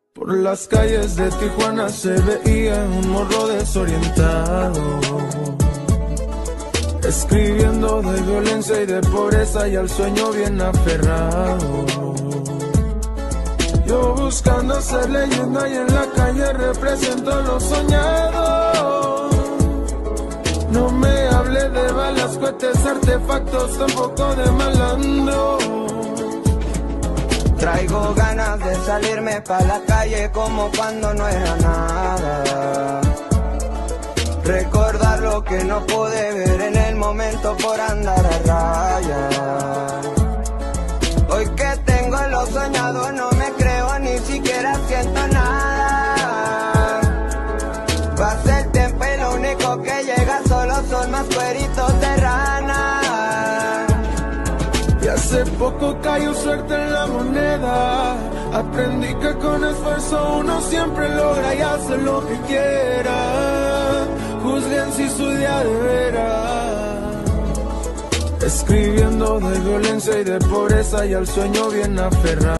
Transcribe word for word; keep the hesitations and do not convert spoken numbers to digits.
Por las calles de Tijuana se veía un morro desorientado, escribiendo de violencia y de pobreza y al sueño bien aferrado. Yo buscando ser leyenda y en la calle represento lo soñado. No me hable de balas, cohetes, artefactos, tampoco de malandro. Traigo ganas de salirme pa' la calle como cuando no era nada. Recordar lo que no pude ver en el momento por andar a raya. Hoy que tengo lo soñado no me creo, ni siquiera siento nada. Pasa el tiempo y lo único que llega solo son más cueritos de rana. Y hace poco cayó suerte en la moneda. Aprendí que con esfuerzo uno siempre logra y hace lo que quiera. Juzguen si su día de veras. Escribiendo de violencia y de pobreza y al sueño bien aferrado.